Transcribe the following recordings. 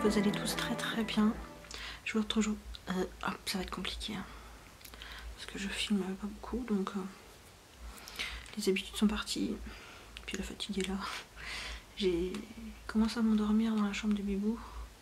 vous allez tous très très bien. Je vous retrouve. Ça va être compliqué hein, parce que je filme pas beaucoup, donc les habitudes sont parties. Puis la fatigue est là. J'ai commencé à m'endormir dans la chambre du bibou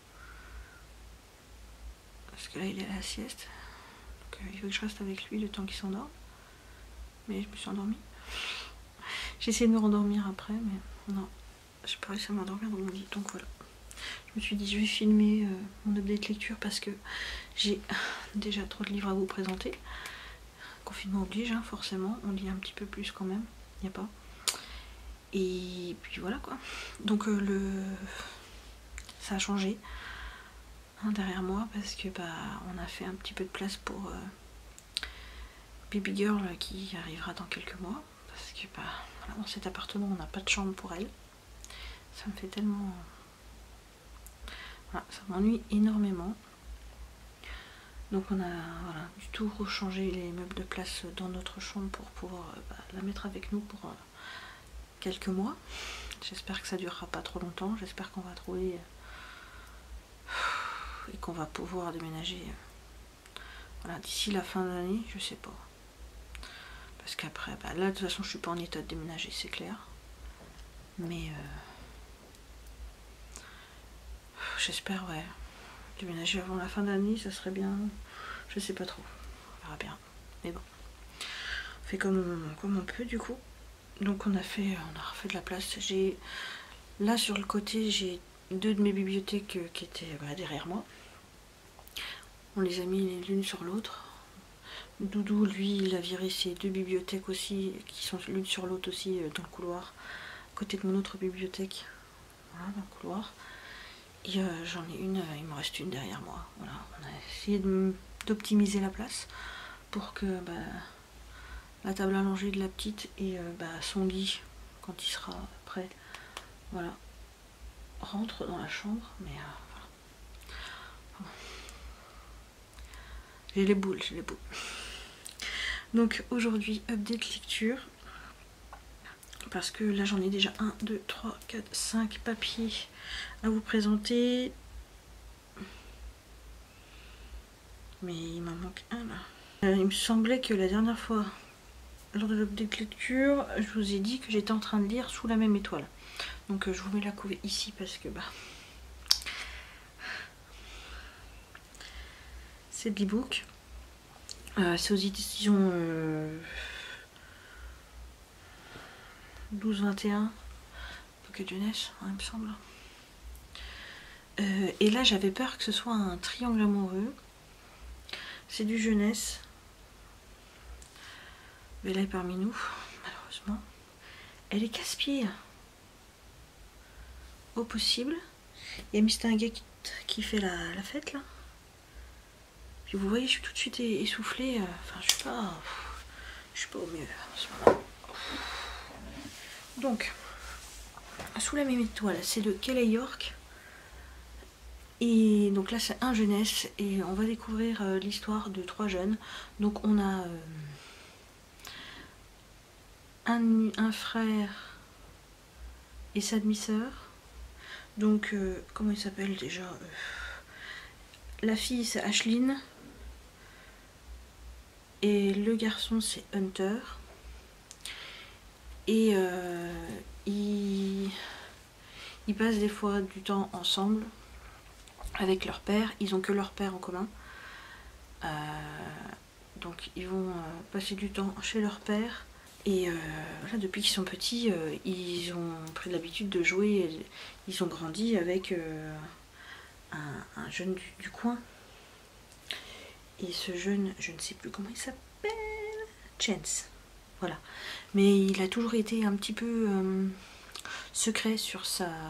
parce que là il est à la sieste. Donc il faut que je reste avec lui le temps qu'il s'endort. Mais je me suis endormie. J'ai essayé de me rendormir après, mais non, j'ai pas réussi à m'endormir dans mon lit. Donc voilà. Je me suis dit je vais filmer mon update lecture parce que j'ai déjà trop de livres à vous présenter. Confinement oblige, hein, forcément, on lit un petit peu plus quand même, il n'y a pas. Et puis voilà quoi. Donc ça a changé hein, derrière moi parce que on a fait un petit peu de place pour Baby Girl qui arrivera dans quelques mois. Parce que voilà, dans cet appartement on n'a pas de chambre pour elle. Ça me fait tellement... Voilà, ça m'ennuie énormément. Donc on a voilà, du tout rechangé les meubles de place dans notre chambre pour pouvoir la mettre avec nous pour quelques mois. J'espère que ça durera pas trop longtemps. J'espère qu'on va trouver et qu'on va pouvoir déménager voilà, d'ici la fin de l'année, je sais pas. Parce qu'après, là de toute façon je suis pas en état de déménager, c'est clair. Mais j'espère ouais. Déménager avant la fin de l'année, ça serait bien. Je sais pas trop. On verra bien. Mais bon. On fait comme on peut du coup. Donc on a refait de la place. Là sur le côté, j'ai deux de mes bibliothèques qui étaient derrière moi. On les a mis l'une sur l'autre. Doudou, lui, il a viré ses deux bibliothèques aussi, qui sont l'une sur l'autre aussi dans le couloir, à côté de mon autre bibliothèque. Voilà, dans le couloir. Et j'en ai une, il me reste une derrière moi. Voilà, on a essayé d'optimiser la place pour que la table allongée de la petite et son lit, quand il sera prêt, voilà, rentre dans la chambre. Mais voilà. J'ai les boules. Donc aujourd'hui, update lecture. Parce que là j'en ai déjà 1, 2, 3, 4, 5 papiers à vous présenter. Mais il m'en manque un là. Il me semblait que la dernière fois, lors de l'update lecture, je vous ai dit que j'étais en train de lire Sous la même étoile. Donc je vous mets la couverture ici parce que c'est de l'e-book. C'est aux éditions 12-21, Pocket Jeunesse, hein, il me semble. Et là j'avais peur que ce soit un triangle amoureux. C'est du jeunesse. Mais là est parmi nous, malheureusement. Elle est casse-pied. Au possible. Il y a Mr. Gay qui fait la fête là. Puis vous voyez, je suis tout de suite essoufflée. Enfin, je suis pas au mieux en ce moment. Donc, Sous la même étoile, c'est le Kelly York. Et donc là, c'est un jeunesse. Et on va découvrir l'histoire de 3 jeunes. Donc, on a un frère et sa demi-sœur. Donc, comment il s'appelle déjà la fille, c'est Ashlyn. Et le garçon, c'est Hunter. Et ils passent des fois du temps ensemble avec leur père. Ils ont que leur père en commun. Donc ils vont passer du temps chez leur père. Et voilà, depuis qu'ils sont petits, ils ont pris l'habitude de jouer. Ils ont grandi avec un jeune du coin. Et ce jeune, je ne sais plus comment il s'appelle, Chance. Voilà. Mais il a toujours été un petit peu secret sur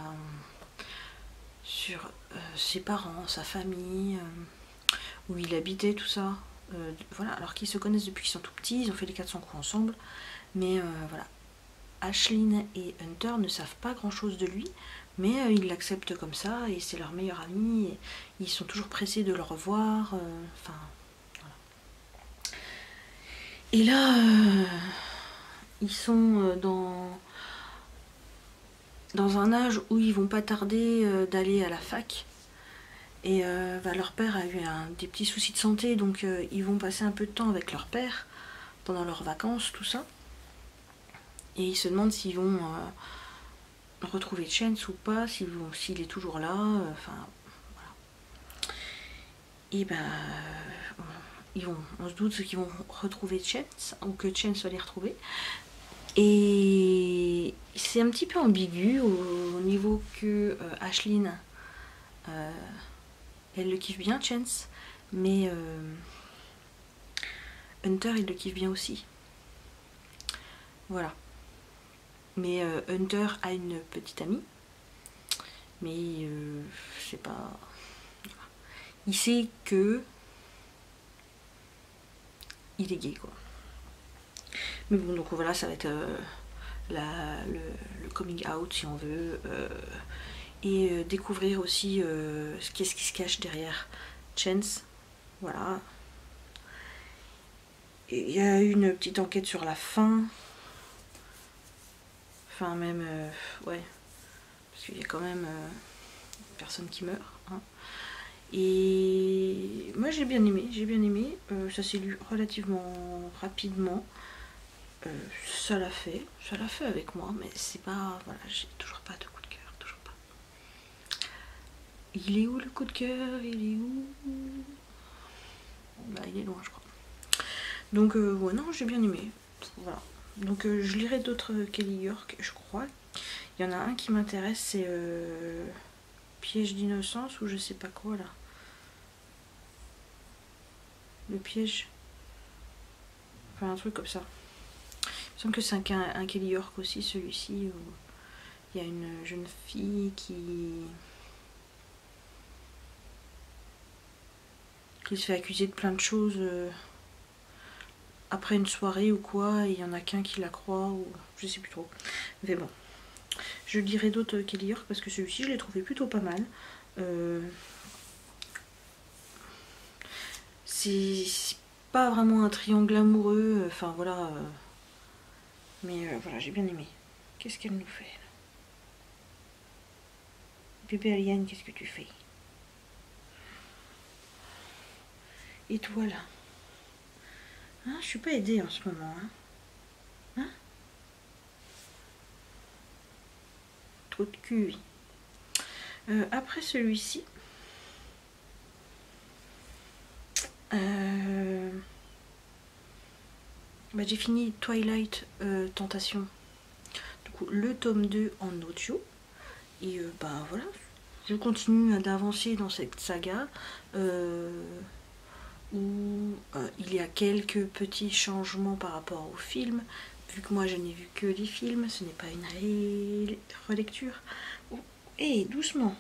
ses parents, sa famille, où il habitait, tout ça. Voilà, alors qu'ils se connaissent depuis qu'ils sont tout petits, ils ont fait les 400 coups ensemble. Mais voilà, Ashlyn et Hunter ne savent pas grand chose de lui, mais ils l'acceptent comme ça, et c'est leur meilleur ami, et ils sont toujours pressés de le revoir, enfin, voilà. Et là, ils sont dans un âge où ils vont pas tarder d'aller à la fac, Et leur père a eu des petits soucis de santé, donc ils vont passer un peu de temps avec leur père pendant leurs vacances, tout ça. Et ils se demandent s'ils vont retrouver Chance ou pas, s'il est toujours là, enfin voilà. Et on se doute qu'ils vont retrouver Chance, ou que Chance va les retrouver. Et c'est un petit peu ambigu au niveau que Ashlyn, elle le kiffe bien, Chance, mais Hunter, il le kiffe bien aussi. Voilà. Mais Hunter a une petite amie, mais je sais pas. Il sait que il est gay, quoi. Mais bon, donc voilà, ça va être le coming out, si on veut, et découvrir aussi qu'est-ce qui se cache derrière Chance. Voilà. Il y a une petite enquête sur la fin. Enfin, même, ouais. Parce qu'il y a quand même personne qui meurt. Hein. Et moi, j'ai bien aimé. Ça s'est lu relativement rapidement. Ça l'a fait avec moi, mais c'est pas. Voilà, j'ai toujours pas de coup de cœur. Toujours pas. Il est où le coup de cœur? Il est où? Bah, il est loin, je crois. Donc, ouais, non, j'ai bien aimé. Voilà. Donc, je lirai d'autres Kelly York, je crois. Il y en a un qui m'intéresse, c'est Piège d'innocence ou je sais pas quoi là. Le piège. Enfin, un truc comme ça. Il me semble que c'est un Kelly York aussi, celui-ci, où il y a une jeune fille qui se fait accuser de plein de choses après une soirée ou quoi, et il y en a qu'un qui la croit, ou je sais plus trop. Mais bon. Je lirai d'autres Kelly York parce que celui-ci, je l'ai trouvé plutôt pas mal. C'est pas vraiment un triangle amoureux, enfin voilà. Mais voilà, j'ai bien aimé. Qu'est-ce qu'elle nous fait là? Bébé Alien, qu'est-ce que tu fais? Et toi là? Hein, je suis pas aidée en ce moment. Hein? Trop de cul, oui. Après celui-ci, j'ai fini Twilight Tentation. Du coup, le tome 2 en audio. Et voilà, je continue d'avancer dans cette saga où il y a quelques petits changements par rapport au film. Vu que moi je n'ai vu que les films, ce n'est pas une relecture. Oh, hé, doucement.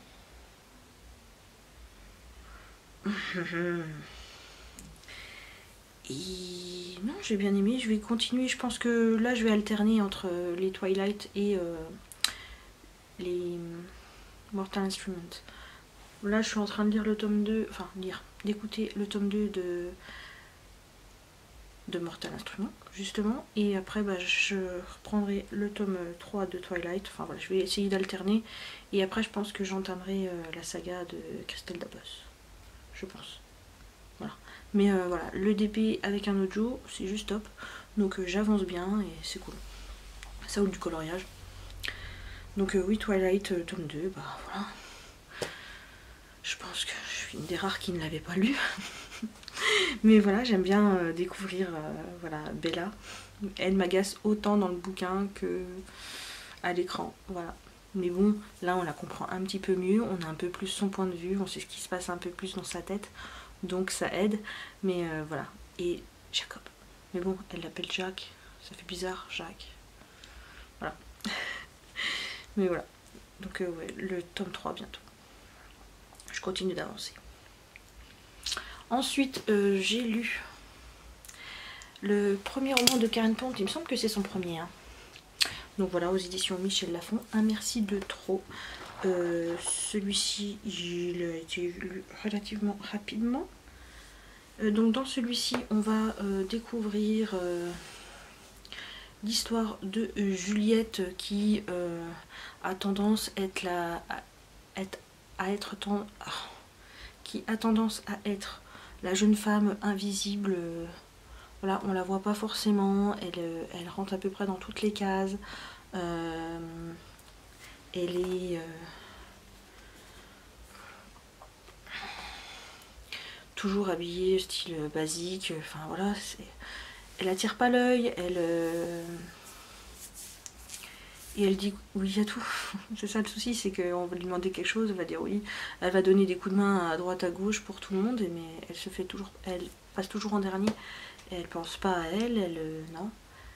Et non, j'ai bien aimé, je vais continuer. Je pense que là je vais alterner entre les Twilight et les Mortal Instruments. Là je suis en train de lire le tome 2, enfin d'écouter le tome 2 de Mortal Instruments justement, et après je reprendrai le tome 3 de Twilight. Enfin voilà, je vais essayer d'alterner, et après je pense que j'entamerai la saga de Christelle Dabos, je pense. Voilà. Mais voilà, le DP avec un audio, c'est juste top. Donc j'avance bien et c'est cool. Ça ou du coloriage. Donc oui, Twilight, tome 2, bah voilà. Je pense que je suis une des rares qui ne l'avait pas lu. Mais voilà, j'aime bien découvrir voilà, Bella. Elle m'agace autant dans le bouquin que à l'écran. Voilà. Mais bon, là on la comprend un petit peu mieux, on a un peu plus son point de vue, on sait ce qui se passe un peu plus dans sa tête. Donc ça aide. Mais voilà. Et Jacob. Mais bon, elle l'appelle Jacques. Ça fait bizarre, Jacques. Voilà. Mais voilà. Donc ouais, le tome 3 bientôt. Je continue d'avancer. Ensuite, j'ai lu le premier roman de Karen Pont. Il me semble que c'est son premier. Hein. Donc voilà, aux éditions Michel Lafon. Un merci de trop. Celui-ci, il a été lu relativement rapidement. Donc dans celui-ci, on va découvrir l'histoire de Juliette qui a tendance à être qui a tendance à être la jeune femme invisible. Voilà, on la voit pas forcément, elle rentre à peu près dans toutes les cases. Elle est toujours habillée style basique, enfin voilà, elle attire pas l'œil, et elle dit oui à tout. C'est ça le souci, c'est qu'on va lui demander quelque chose, elle va dire oui, elle va donner des coups de main à droite à gauche pour tout le monde, mais elle passe toujours en dernier, elle pense pas à elle, non.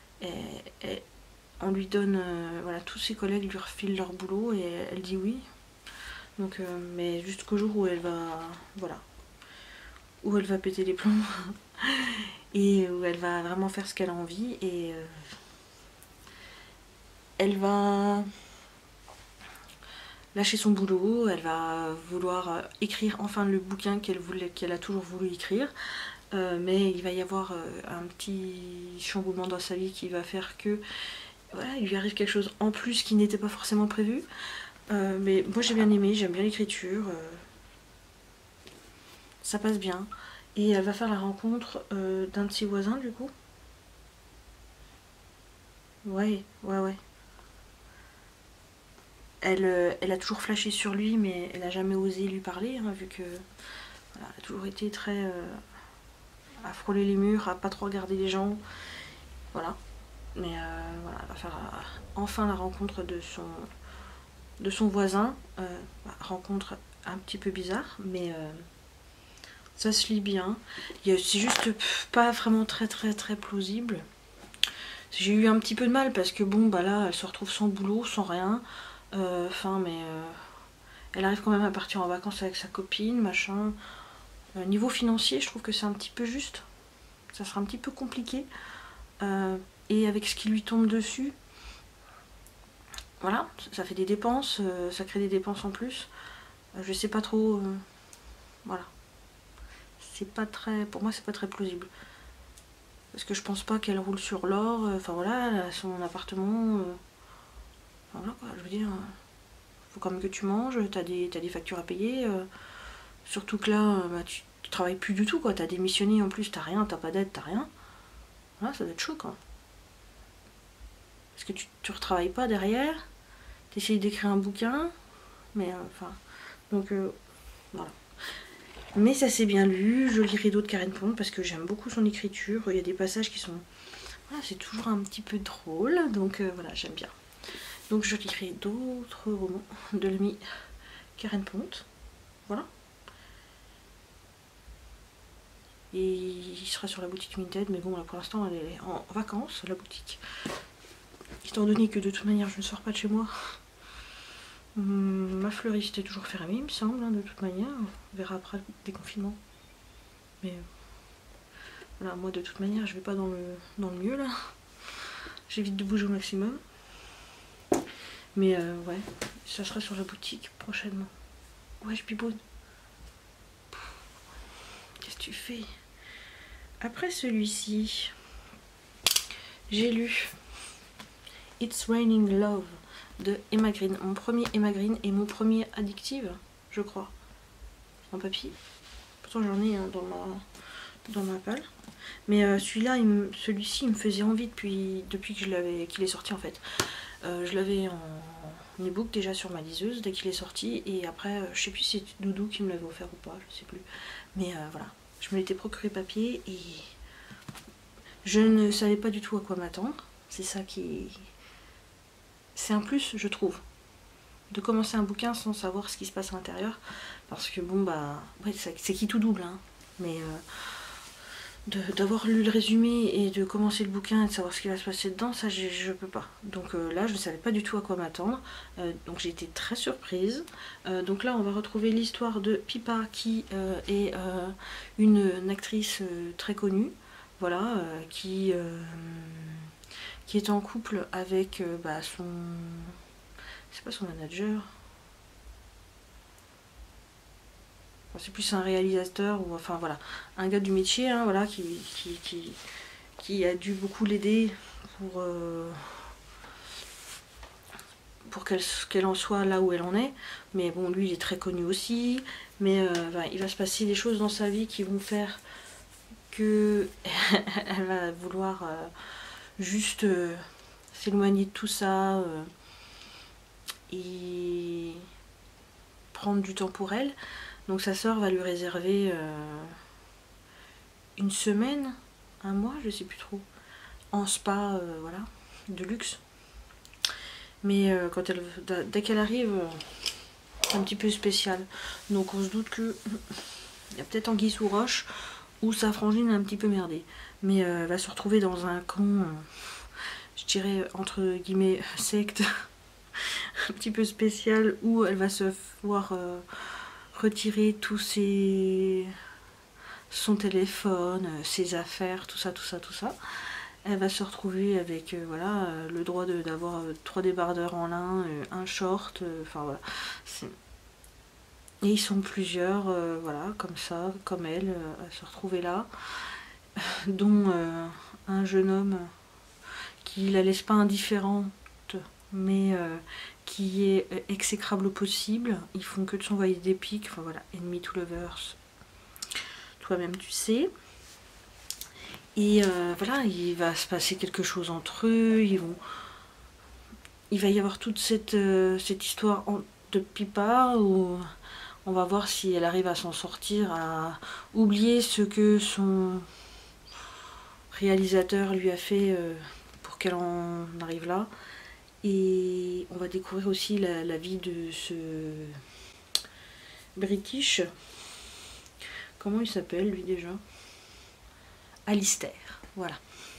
On lui donne, voilà, tous ses collègues lui refilent leur boulot et elle dit oui. Donc, mais jusqu'au jour où elle va, voilà, où elle va péter les plombs et où elle va vraiment faire ce qu'elle a envie et elle va lâcher son boulot, elle va vouloir écrire enfin le bouquin qu'elle a toujours voulu écrire. Mais il va y avoir un petit chamboulement dans sa vie qui va faire que voilà, il lui arrive quelque chose en plus qui n'était pas forcément prévu. Mais moi j'ai bien aimé, j'aime bien l'écriture. Ça passe bien. Et elle va faire la rencontre d'un de ses voisins du coup. Ouais. Elle a toujours flashé sur lui, mais elle n'a jamais osé lui parler, hein, vu que voilà, elle a toujours été très à frôler les murs, à pas trop regarder les gens. Voilà. Mais voilà, elle va faire enfin la rencontre de son voisin. Rencontre un petit peu bizarre, mais ça se lit bien. C'est juste pas vraiment très plausible. J'ai eu un petit peu de mal parce que bon, bah là, elle se retrouve sans boulot, sans rien. Mais elle arrive quand même à partir en vacances avec sa copine, machin. Niveau financier, je trouve que c'est un petit peu juste. Ça sera un petit peu compliqué. Et avec ce qui lui tombe dessus, voilà, ça fait des dépenses, ça crée des dépenses en plus. Je sais pas trop. Voilà. C'est pas très. Pour moi, c'est pas très plausible. Parce que je pense pas qu'elle roule sur l'or. Enfin voilà, elle a son appartement. Enfin voilà quoi, je veux dire. Faut quand même que tu manges, t'as des factures à payer. Surtout que là, bah, tu travailles plus du tout quoi. T'as démissionné en plus, t'as rien, t'as pas d'aide, t'as rien. Voilà, ça doit être chaud quoi. Parce que tu retravailles pas derrière. T'essayes d'écrire un bouquin. Mais enfin. Donc voilà. Mais ça s'est bien lu, je lirai d'autres Karen Pond parce que j'aime beaucoup son écriture. Il y a des passages qui sont... Voilà, c'est toujours un petit peu drôle, donc voilà, j'aime bien. Donc je lirai d'autres romans de l'ami Karen Pond. Voilà. Et il sera sur la boutique Vinted, mais bon, là pour l'instant elle est en vacances, la boutique. Étant donné que de toute manière je ne sors pas de chez moi. Ma fleuriste est toujours fermée, il me semble, hein, de toute manière. On verra après le déconfinement. Mais voilà, moi de toute manière, je vais pas dans le mieux là. J'évite de bouger au maximum. Mais ouais, ça sera sur la boutique prochainement. Ouais, je pipoune. Qu'est-ce que tu fais? Après celui-ci, j'ai lu It's Raining Love de Emma Green. Mon premier Emma Green et mon premier Addictive, je crois, en papier. Pourtant j'en ai dans ma palle. Mais celui-ci il me faisait envie depuis qu'il est sorti en fait. Je l'avais en e-book déjà sur ma liseuse dès qu'il est sorti. Et après, je sais plus si c'est Doudou qui me l'avait offert ou pas, je sais plus. Mais voilà, je me l'étais procuré papier et je ne savais pas du tout à quoi m'attendre. C'est ça qui... C'est un plus, je trouve, de commencer un bouquin sans savoir ce qui se passe à l'intérieur. Parce que bon, bah, ouais, c'est qui tout double, hein. Mais d'avoir lu le résumé et de commencer le bouquin et de savoir ce qui va se passer dedans, ça je peux pas. Donc là, je ne savais pas du tout à quoi m'attendre. Donc j'ai été très surprise. Donc là, on va retrouver l'histoire de Pippa qui est une actrice très connue. Voilà, qui est en couple avec son... C'est pas son manager. Enfin, c'est plus un réalisateur ou enfin voilà, un gars du métier, hein, voilà, qui a dû beaucoup l'aider pour qu'elle en soit là où elle en est. Mais bon, lui il est très connu aussi. Mais il va se passer des choses dans sa vie qui vont faire que elle va vouloir juste s'éloigner de tout ça et prendre du temps pour elle. Donc sa sœur va lui réserver une semaine, un mois, je sais plus trop, en spa, voilà, de luxe. Mais dès qu'elle arrive, c'est un petit peu spécial. Donc on se doute que il y a peut-être anguille sous roche ou sa frangine est un petit peu merdée. Mais elle va se retrouver dans un camp, je dirais entre guillemets secte, un petit peu spécial, où elle va se voir retirer tous son téléphone, ses affaires, tout ça. Elle va se retrouver avec voilà, le droit d'avoir 3 débardeurs en lin, un short, enfin voilà. Et ils sont plusieurs, voilà, comme ça, comme elle, à se retrouver là, dont un jeune homme qui la laisse pas indifférente, mais qui est exécrable au possible. Ils font que de s'envoyer des pics, enfin voilà, enemy to lovers, toi-même tu sais. Et voilà, il va se passer quelque chose entre eux, il va y avoir toute cette histoire de pipa où on va voir si elle arrive à s'en sortir, à oublier ce que son réalisateur lui a fait pour qu'elle en arrive là. Et on va découvrir aussi la vie de ce British. Comment il s'appelle lui déjà? Alistair, voilà.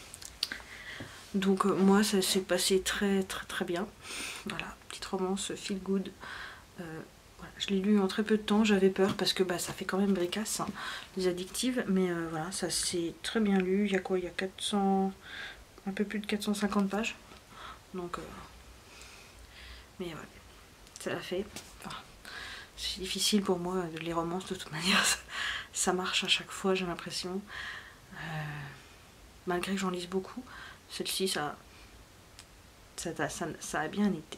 Donc moi ça s'est passé très bien. Voilà, petite romance feel good. Voilà, je l'ai lu en très peu de temps, j'avais peur parce que ça fait quand même bricasse, hein, les addictives, mais voilà, ça s'est très bien lu. Il y a quoi? Il y a 400, un peu plus de 450 pages. Donc mais ouais, ça l'a fait. Enfin, c'est difficile pour moi, les romances de toute manière, ça marche à chaque fois, j'ai l'impression. Malgré que j'en lise beaucoup, celle-ci, ça a bien été.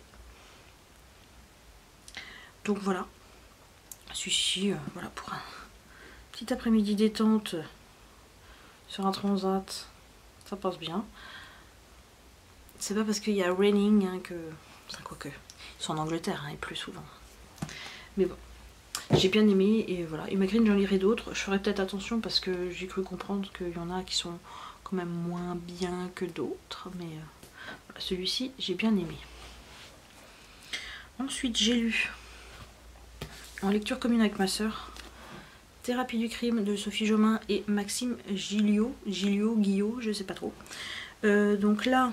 Donc voilà, celui-ci, voilà, pour un petit après-midi détente sur un transat, ça passe bien. C'est pas parce qu'il y a raining hein, que... Enfin, quoique, ils sont en Angleterre, hein, et plus souvent. Mais bon, j'ai bien aimé, et voilà. Et Magreen, j'en lirai d'autres. Je ferai peut-être attention parce que j'ai cru comprendre qu'il y en a qui sont quand même moins bien que d'autres, mais voilà, celui-ci, j'ai bien aimé. Ensuite, j'ai lu, en lecture commune avec ma soeur, Thérapie du crime de Sophie Jomain et Maxime Guillot, je sais pas trop. Donc là,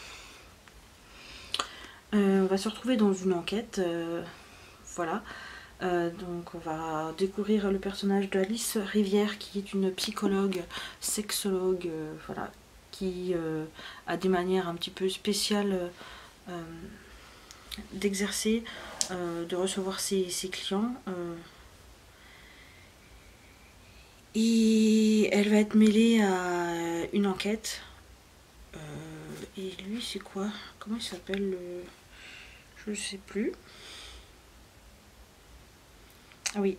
on va se retrouver dans une enquête, voilà. Donc on va découvrir le personnage d'Alice Rivière, qui est une psychologue, sexologue, voilà, qui a des manières un petit peu spéciales d'exercer, de recevoir ses clients. Et elle va être mêlée à une enquête. Et lui, c'est quoi? Comment il s'appelle? Je ne sais plus. Ah oui.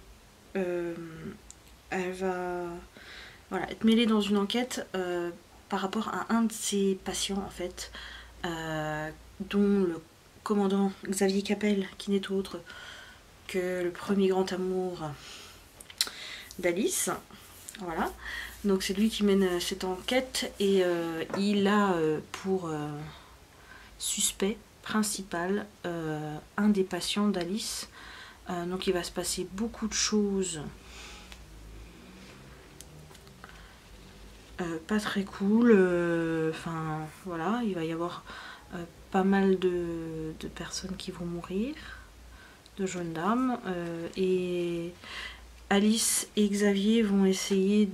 Elle va voilà, être mêlée dans une enquête par rapport à un de ses patients, en fait, dont le commandant Xavier Capel, qui n'est autre que le premier grand amour d'Alice. Voilà, donc c'est lui qui mène cette enquête, et il a pour suspect principal un des patients d'Alice. Donc il va se passer beaucoup de choses pas très cool. Enfin voilà, il va y avoir pas mal de personnes qui vont mourir, de jeunes dames, et Alice et Xavier vont essayer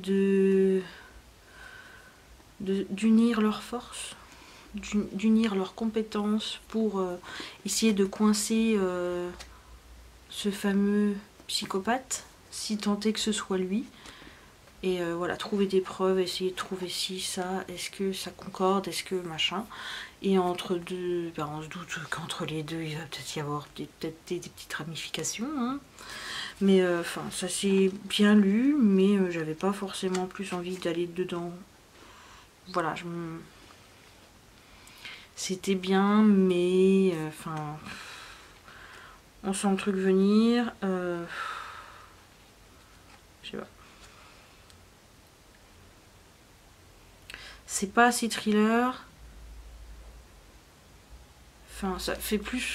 d'unir leurs forces, d'unir leurs compétences pour essayer de coincer ce fameux psychopathe, si tant est que ce soit lui. Et voilà, trouver des preuves, essayer de trouver ci, ça, est-ce que ça concorde, est-ce que machin. Et entre deux, ben on se doute qu'entre les deux, il va peut-être y avoir peut-être des petites ramifications. Hein. Mais enfin, ça s'est bien lu, mais j'avais pas forcément plus envie d'aller dedans. Voilà, c'était bien, mais enfin, on sent le truc venir. Je sais pas. C'est pas assez thriller. Enfin, ça fait plus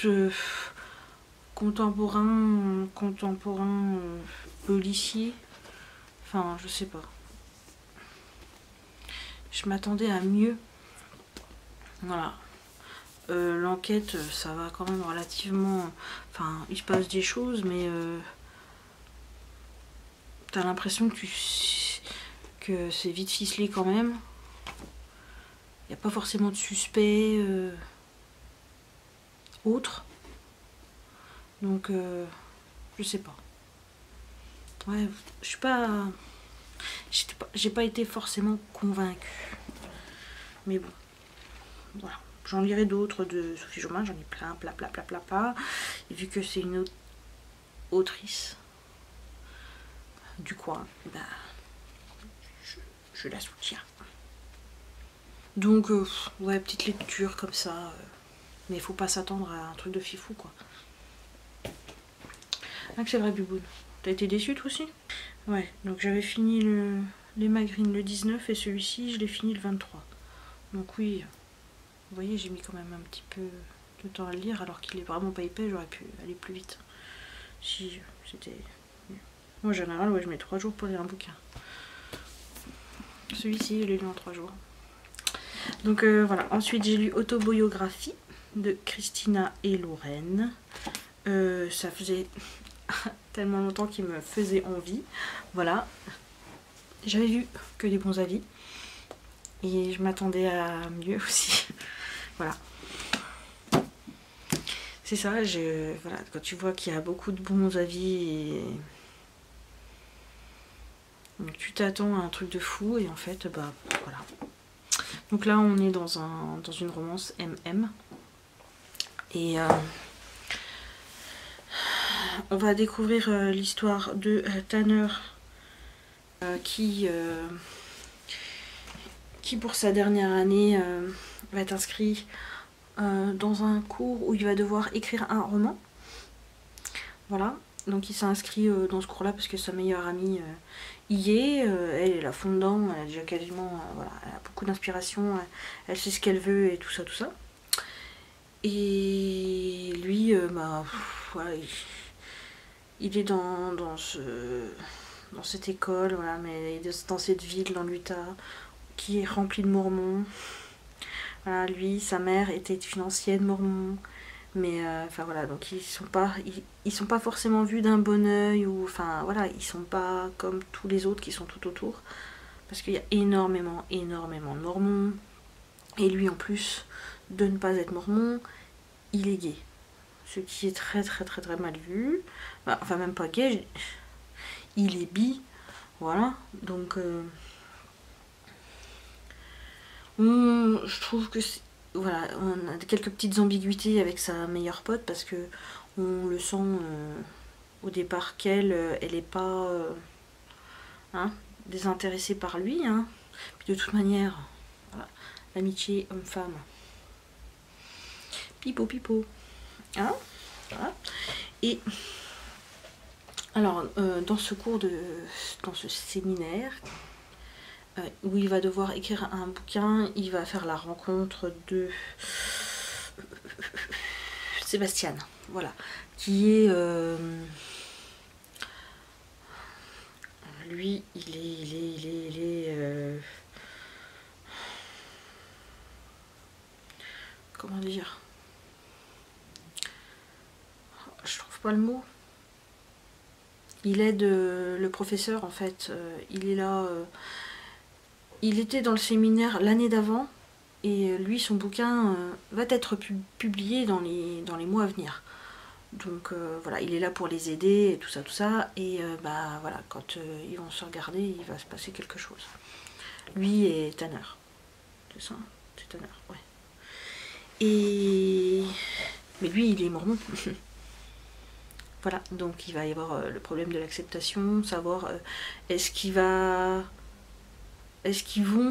contemporain policier. Enfin, je sais pas. Je m'attendais à mieux. Voilà. L'enquête, ça va quand même relativement... Enfin, il se passe des choses, mais... t'as l'impression que c'est vite ficelé quand même. Il n'y a pas forcément de suspect autre. Donc, je sais pas. Ouais, je suis pas... J'ai pas été forcément convaincue. Mais bon, voilà. J'en lirai d'autres de Sophie Jomain, j'en ai plein. Et vu que c'est une autrice du coin, bah, je la soutiens. Donc, ouais, petite lecture comme ça. Mais il faut pas s'attendre à un truc de fifou, quoi. Ah, que c'est vrai, Buboun. T'as été déçue, toi aussi? Ouais, donc j'avais fini les Magrines le 19 et celui-ci, je l'ai fini le 23. Donc oui, vous voyez, j'ai mis quand même un petit peu de temps à le lire, alors qu'il est vraiment pas épais, j'aurais pu aller plus vite. Si c'était... Moi, en général, ouais, je mets 3 jours pour lire un bouquin. Celui-ci, je l'ai lu en 3 jours. Donc voilà, ensuite j'ai lu Autobiographie de Christina et Lorraine. Ça faisait tellement longtemps qu'il me faisait envie. Voilà. J'avais vu que des bons avis. Et je m'attendais à mieux aussi. Voilà. C'est ça, voilà, quand tu vois qu'il y a beaucoup de bons avis et... Donc tu t'attends à un truc de fou et en fait, bah voilà. Donc là, on est dans une romance MM. Et on va découvrir l'histoire de Tanner qui pour sa dernière année va être inscrit dans un cours où il va devoir écrire un roman. Voilà, donc il s'est inscrit dans ce cours-là parce que sa meilleure amie y est. Elle est à fond dedans, elle a déjà quasiment, voilà, elle a beaucoup d'inspiration, elle sait ce qu'elle veut et tout ça, tout ça. Et lui, bah, voilà, il est dans cette école, voilà, mais dans cette ville, dans l'Utah, qui est remplie de mormons. Voilà, lui, sa mère était une ancienne mormon. Mais enfin voilà, donc ils sont pas forcément vus d'un bon oeil, ou enfin voilà, ils sont pas comme tous les autres qui sont tout autour, parce qu'il y a énormément de mormons, et lui en plus de ne pas être mormon, il est gay, ce qui est très mal vu. Enfin même pas gay, il est bi, voilà, donc je trouve que voilà, on a quelques petites ambiguïtés avec sa meilleure pote, parce que on le sent au départ qu'elle elle est pas hein, désintéressée par lui, hein. Puis de toute manière, voilà, l'amitié homme-femme, pipo hein, voilà. Et alors dans ce dans ce séminaire où il va devoir écrire un bouquin, il va faire la rencontre de Sébastien, voilà, qui est lui, il est comment dire, je trouve pas le mot. Il aide le professeur en fait, il est là, il était dans le séminaire l'année d'avant, et lui son bouquin va être publié dans les mois à venir. Donc voilà, il est là pour les aider et tout ça. Et bah voilà, quand ils vont se regarder, il va se passer quelque chose. Lui et Tanner. C'est ça? C'est Tanner, ouais. Et... Mais lui, il est mormon. Voilà, donc il va y avoir le problème de l'acceptation, savoir est-ce qu'il va... Est-ce qu'ils vont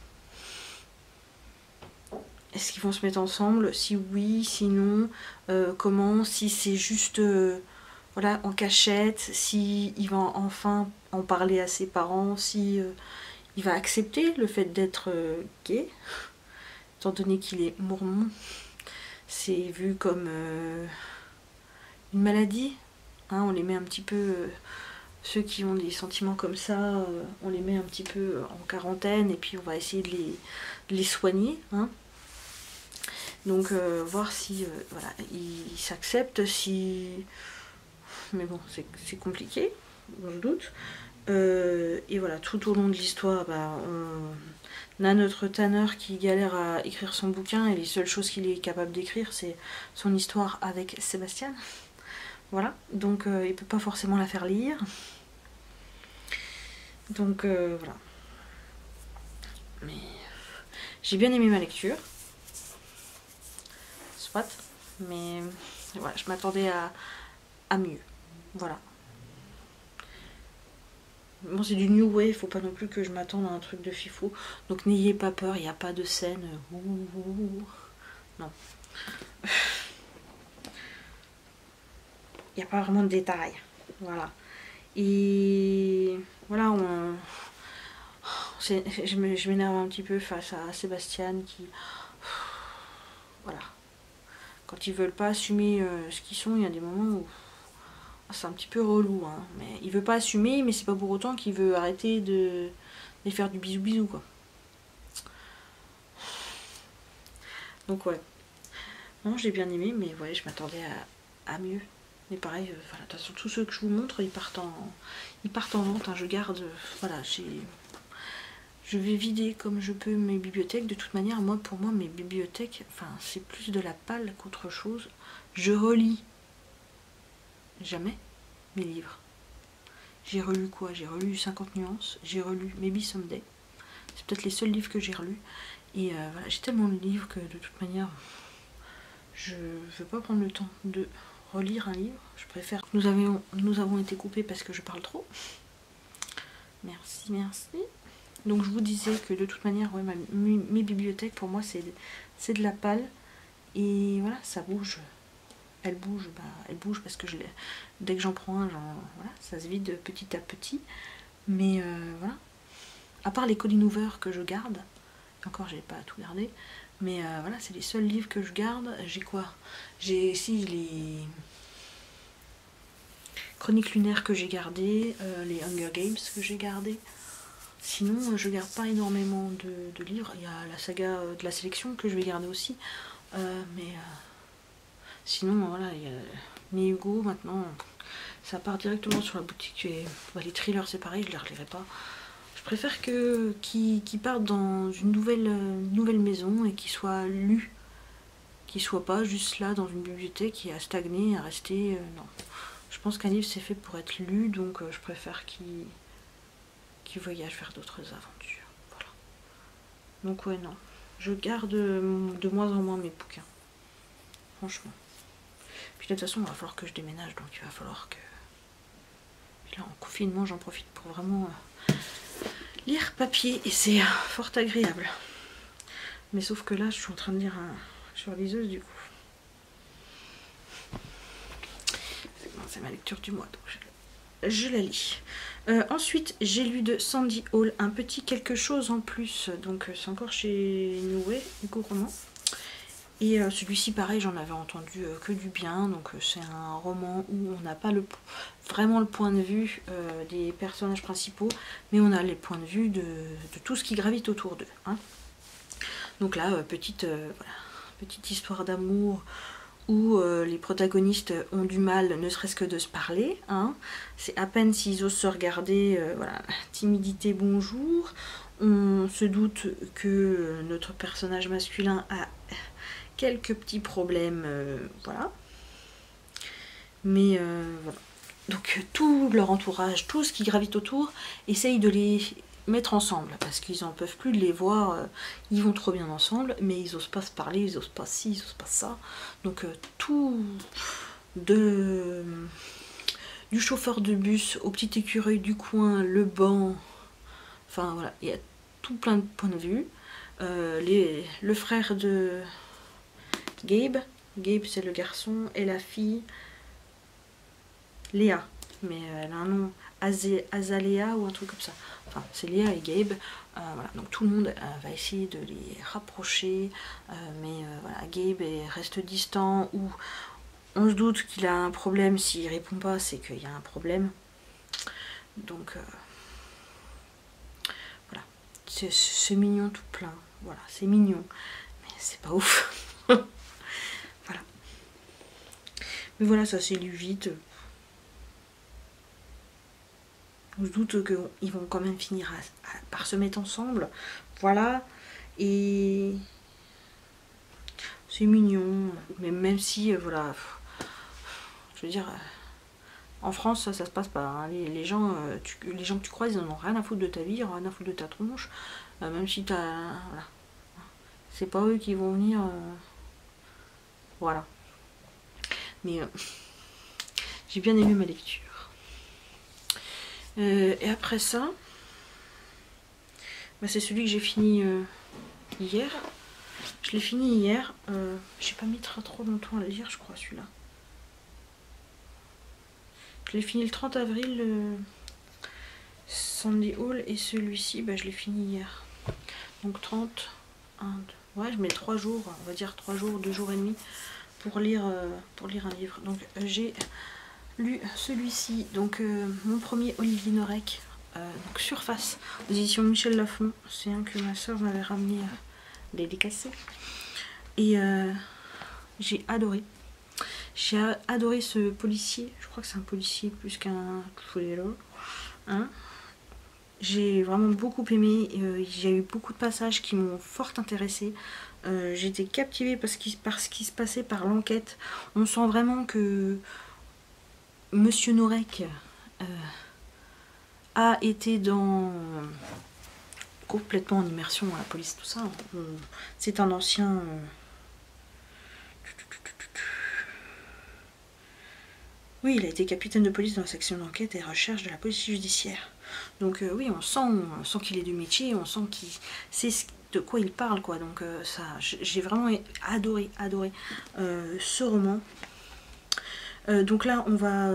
se mettre ensemble? Si oui, sinon, comment? Si c'est juste voilà, en cachette, si il va enfin en parler à ses parents, si il va accepter le fait d'être gay, étant donné qu'il est mormon, c'est vu comme une maladie. Hein, on les met un petit peu, ceux qui ont des sentiments comme ça, on les met un petit peu en quarantaine et puis on va essayer de les soigner. Hein. Donc voir si voilà, il s'accepte, si... Mais bon, c'est compliqué, on se doute. Et voilà, tout au long de l'histoire, bah, on a notre Tanner qui galère à écrire son bouquin et les seules choses qu'il est capable d'écrire, c'est son histoire avec Sébastien. Voilà, donc il peut pas forcément la faire lire. Donc voilà. Mais j'ai bien aimé ma lecture. Soit. Mais voilà, je m'attendais à mieux. Voilà. Bon, c'est du New Wave, faut pas non plus que je m'attende à un truc de fifou. Donc n'ayez pas peur, il n'y a pas de scène. Non. Il n'y a pas vraiment de détails. Voilà. Et voilà, je m'énerve un petit peu face à Sébastien qui... Voilà. Quand ils veulent pas assumer ce qu'ils sont, il y a des moments où... C'est un petit peu relou, hein. Mais il veut pas assumer, mais c'est pas pour autant qu'il veut arrêter de faire du bisou quoi. Donc ouais. Non, j'ai bien aimé, mais ouais, je m'attendais à mieux. Mais pareil, voilà, de toute façon, tous ceux que je vous montre, ils partent en vente. Hein. Je garde, voilà, je vais vider comme je peux mes bibliothèques. De toute manière, pour moi, mes bibliothèques, enfin, c'est plus de la palle qu'autre chose. Je relis jamais mes livres. J'ai relu quoi? J'ai relu 50 nuances, j'ai relu Maybe Someday. C'est peut-être les seuls livres que j'ai relus. Et voilà, j'ai tellement de livres que de toute manière, je ne veux pas prendre le temps de relire un livre. Je préfère... Nous avons été coupés parce que je parle trop. Merci, merci. Donc je vous disais que de toute manière, ouais, mes bibliothèques, pour moi, c'est de la palle. Et voilà, ça bouge. Elle bouge parce que dès que j'en prends un, voilà, ça se vide petit à petit. Mais voilà. À part les Colleen Hoover que je garde, encore j'ai pas tout gardé, mais voilà, c'est les seuls livres que je garde. J'ai quoi? J'ai ici les Chroniques lunaires que j'ai gardées, les Hunger Games que j'ai gardées. Sinon, je garde pas énormément de livres. Il y a la saga de la sélection que je vais garder aussi. Mais sinon, voilà, il y a mes Hugo maintenant. Ça part directement sur la boutique. Et les thrillers, c'est pareil, je les relirai pas. Je préfère qu'ils partent dans une nouvelle maison et qu'ils soient lus. Qu'ils soient pas juste là dans une bibliothèque et à stagner, à rester. Non. Je pense qu'un livre c'est fait pour être lu, donc je préfère qu'il voyage vers d'autres aventures. Voilà. Donc ouais, non. Je garde de moins en moins mes bouquins. Franchement. Puis de toute façon, il va falloir que je déménage, donc il va falloir que... Puis là, en confinement, j'en profite pour vraiment lire papier, et c'est fort agréable. Mais sauf que là, je suis en train de lire sur liseuse, du coup. C'est ma lecture du mois, donc je la lis. Ensuite, j'ai lu de Sandy Hall un petit quelque chose en plus. Donc c'est encore chez New Way, Hugo Roman. Et celui-ci, pareil, j'en avais entendu que du bien. Donc c'est un roman où on n'a pas vraiment le point de vue des personnages principaux, mais on a les points de vue de tout ce qui gravite autour d'eux. Hein. Donc là, petite histoire d'amour où les protagonistes ont du mal, ne serait-ce que de se parler. Hein. C'est à peine s'ils osent se regarder, voilà, timidité, bonjour. On se doute que notre personnage masculin a quelques petits problèmes, voilà. Mais voilà. Donc tout leur entourage, tout ce qui gravite autour, essaye de les mettre ensemble, parce qu'ils en peuvent plus de les voir, ils vont trop bien ensemble, mais ils osent pas se parler, ils osent pas ci, ils osent pas ça. Donc tout du chauffeur de bus au petit écureuil du coin, le banc, enfin voilà, il y a tout plein de points de vue. Le frère de Gabe c'est le garçon, et la fille Léa, mais elle a un nom Azalea ou un truc comme ça. Enfin, c'est Léa et Gabe. Voilà. Donc tout le monde va essayer de les rapprocher, mais voilà, Gabe reste distant, ou on se doute qu'il a un problème. S'il répond pas, c'est qu'il y a un problème. Donc voilà, c'est mignon tout plein. Voilà, c'est mignon, mais c'est pas ouf. Voilà. Mais voilà, ça s'est lu vite. On se doute qu'ils vont quand même finir par se mettre ensemble. Voilà. Et c'est mignon. Mais même si, voilà. Je veux dire, en France, ça se passe pas. Hein. Les gens que tu croises, ils en ont rien à foutre de ta vie, rien à foutre de ta tronche. Même si t'as. Voilà. C'est pas eux qui vont venir. Voilà. Mais j'ai bien aimé ma lecture. Et après ça, bah c'est celui que j'ai fini hier. Je l'ai fini hier. J'ai pas mis trop longtemps à le lire, je crois, celui-là. Je l'ai fini le 30 avril, Sandy Hall, et celui-ci, bah, je l'ai fini hier. Donc 30, 1, 2. Ouais, je mets 3 jours, on va dire 3 jours, 2 jours et demi pour lire un livre. Donc j'ai lu celui-ci, donc mon premier Olivier Norek, donc Surface, aux éditions Michel Lafon. C'est un que ma soeur m'avait ramené dédicacé. Et j'ai adoré. J'ai adoré ce policier. Je crois que c'est un policier plus qu'un thriller. Hein, j'ai vraiment beaucoup aimé. Il y a eu beaucoup de passages qui m'ont fort intéressée. J'étais captivée par ce qui se passait, par l'enquête. On sent vraiment que Monsieur Norek a été complètement en immersion à la police, tout ça. C'est un ancien... Oui, il a été capitaine de police dans la section d'enquête et recherche de la police judiciaire. Donc oui, on sent qu'il est du métier, on sent qu'il sait de quoi il parle, quoi. Donc ça, j'ai vraiment adoré ce roman. Donc là, on va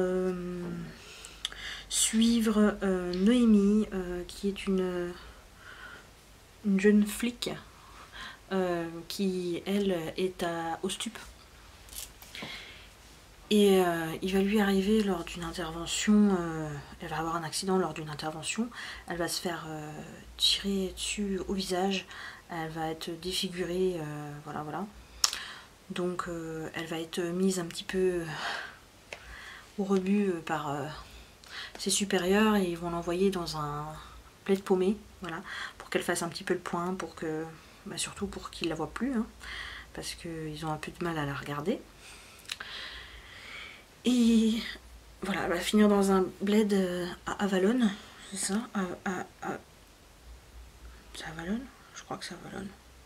suivre Noémie, qui est une jeune flic qui, elle, est au stup. Et il va lui arriver lors d'une intervention, elle va avoir un accident lors d'une intervention, elle va se faire tirer dessus au visage, elle va être défigurée, voilà. Donc elle va être mise un petit peu au rebut par ses supérieurs, et ils vont l'envoyer dans un plaid paumé, voilà, pour qu'elle fasse un petit peu le point, pour que, bah, surtout pour qu'ils la voient plus, hein, parce qu'ils ont un peu de mal à la regarder. Et voilà, elle va finir dans un bled à Avalon, c'est ça, c'est Avalon, je crois que c'est Avalon.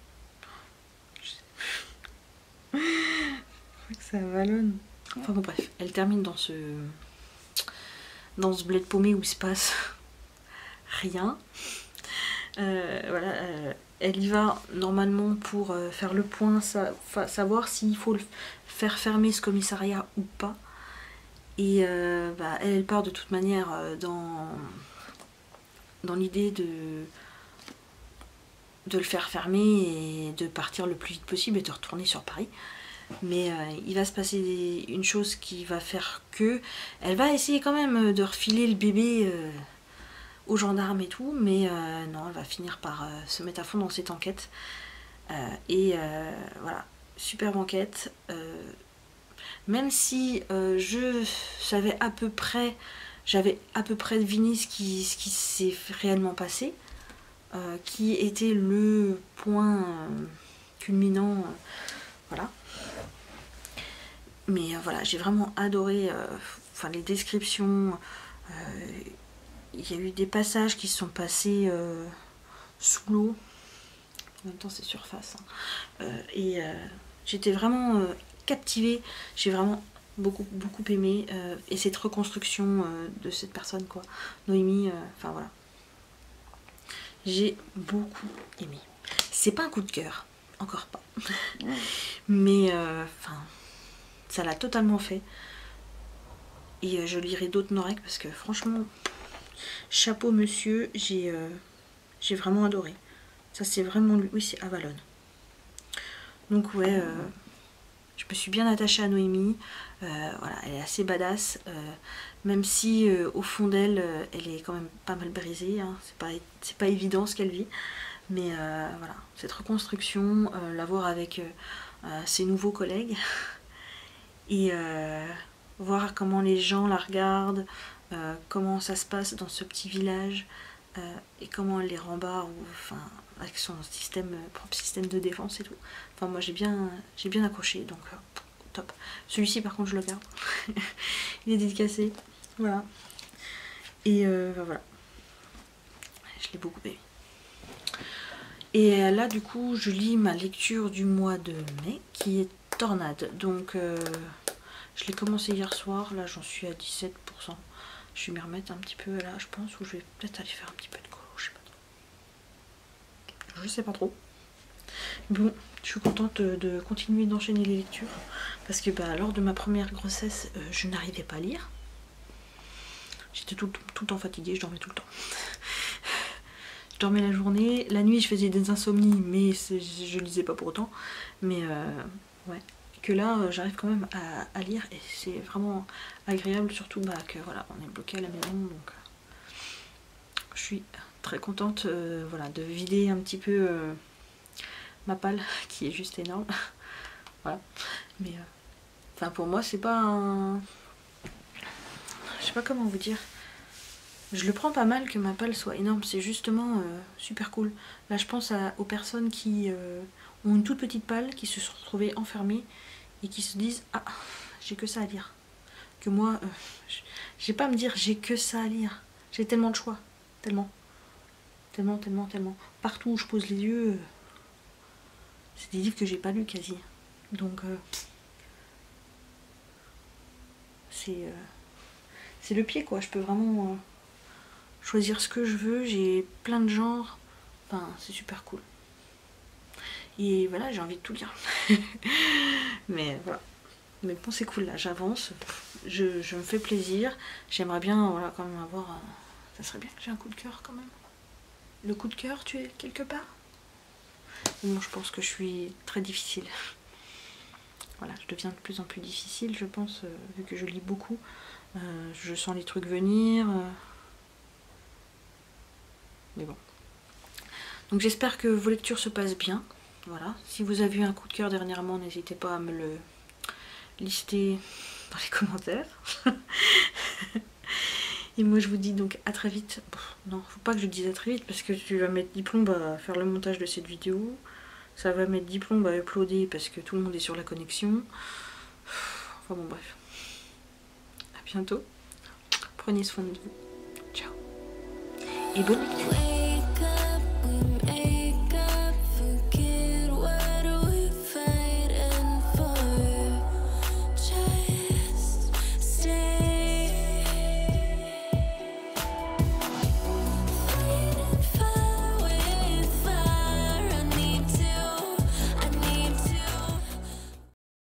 Je crois que c'est Avalon. Enfin bon, bref, elle termine dans ce bled paumé où il se passe rien. Voilà, elle y va normalement pour faire le point, savoir s'il faut faire fermer ce commissariat ou pas. Et bah, elle part de toute manière dans l'idée de le faire fermer et de partir le plus vite possible et de retourner sur Paris. Mais il va se passer une chose qui va faire que elle va essayer quand même de refiler le bébé aux gendarmes et tout, mais non, elle va finir par se mettre à fond dans cette enquête. Voilà, superbe enquête. Même si je savais à peu près, j'avais à peu près deviné ce qui s'est réellement passé, qui était le point culminant, voilà. Mais voilà, j'ai vraiment adoré enfin, les descriptions. Il y a eu des passages qui se sont passés sous l'eau. En même temps, c'est surface. Hein. J'étais vraiment captivée. J'ai vraiment beaucoup aimé. Et cette reconstruction de cette personne, quoi. Noémie, enfin voilà. J'ai beaucoup aimé. C'est pas un coup de cœur, encore pas. Mais enfin, ça l'a totalement fait. Et je lirai d'autres Norek parce que franchement, chapeau monsieur, j'ai vraiment adoré. Ça c'est vraiment lui. Oui, c'est Avalon. Donc ouais, je me suis bien attachée à Noémie. Voilà, elle est assez badass. Même si au fond d'elle, elle est quand même pas mal brisée. Hein. C'est pas évident ce qu'elle vit. Mais voilà, cette reconstruction, la voir avec ses nouveaux collègues. Et voir comment les gens la regardent, comment ça se passe dans ce petit village, et comment elle les rembarre, enfin, avec son propre système de défense et tout. Enfin, moi j'ai bien accroché, donc top. Celui-ci par contre je le garde. Il est dédicacé, voilà. Et voilà, je l'ai beaucoup aimé. Et là du coup je lis ma lecture du mois de mai qui est Tornade. Donc je l'ai commencé hier soir, là j'en suis à 17%. Je vais m'y remettre un petit peu là je pense, ou je vais peut-être aller faire un petit peu de colo, je sais pas trop. Je sais pas trop. Bon, je suis contente de continuer d'enchaîner les lectures. Parce que bah, lors de ma première grossesse, je n'arrivais pas à lire. J'étais tout le temps fatiguée, je dormais tout le temps. Je dormais la journée, la nuit je faisais des insomnies, mais je lisais pas pour autant. Mais ouais, que là j'arrive quand même à lire et c'est vraiment agréable, surtout bah, que voilà, on est bloqué à la maison, donc je suis très contente voilà, de vider un petit peu ma palle qui est juste énorme. Voilà, mais enfin pour moi c'est pas un... Je sais pas comment vous dire. Je le prends pas mal que ma palle soit énorme, c'est justement super cool. Là je pense aux personnes qui ont une toute petite palle, qui se sont retrouvées enfermées et qui se disent ah j'ai que ça à lire. Que moi, j'ai pas à me dire j'ai que ça à lire. J'ai tellement de choix, tellement. Partout où je pose les yeux, c'est des livres que j'ai pas lus quasi. Donc c'est le pied quoi, je peux vraiment choisir ce que je veux, j'ai plein de genres, enfin c'est super cool. Et voilà, j'ai envie de tout lire. Mais voilà. Mais bon c'est cool là, j'avance, je me fais plaisir, j'aimerais bien voilà, quand même avoir... ça serait bien que j'ai un coup de cœur quand même. Le coup de cœur, tu es quelque part? Bon, je pense que je suis très difficile. Voilà, je deviens de plus en plus difficile, je pense, vu que je lis beaucoup. Je sens les trucs venir. Mais bon. Donc j'espère que vos lectures se passent bien. Voilà. Si vous avez eu un coup de cœur dernièrement, n'hésitez pas à me le lister dans les commentaires. Et moi je vous dis donc à très vite. Non, faut pas que je dise à très vite parce que tu vas mettre 10 plombes à faire le montage de cette vidéo. Ça va mettre 10 plombes à uploader parce que tout le monde est sur la connexion. Enfin bon bref. À bientôt. Prenez soin de vous. Ciao. Et bonne lecture.